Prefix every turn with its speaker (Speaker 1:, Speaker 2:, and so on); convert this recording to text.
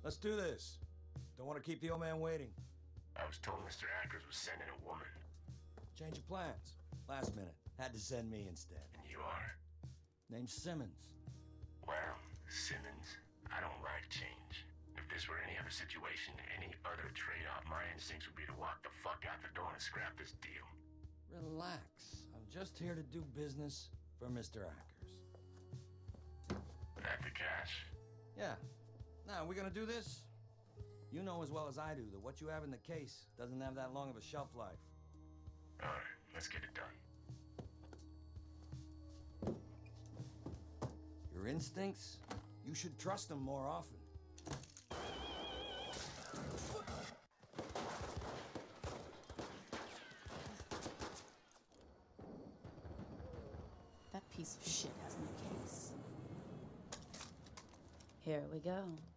Speaker 1: Let's do this. Don't want to keep the old man waiting.
Speaker 2: I was told Mr. Ackers was sending a woman.
Speaker 1: Change of plans. Last minute. Had to send me instead.
Speaker 2: And you are?
Speaker 1: Name's Simmons.
Speaker 2: Well, Simmons, I don't like change. If this were any other situation, any other trade-off, my instincts would be to walk the fuck out the door and scrap this deal.
Speaker 1: Relax. I'm just here to do business for Mr. Ackers.
Speaker 2: At the cash.
Speaker 1: Yeah. Now, we gonna do this? You know as well as I do that what you have in the case doesn't have that long of a shelf life.
Speaker 2: All right, let's get it done.
Speaker 1: Your instincts? You should trust them more often.
Speaker 3: That piece of shit has no case. Here we go.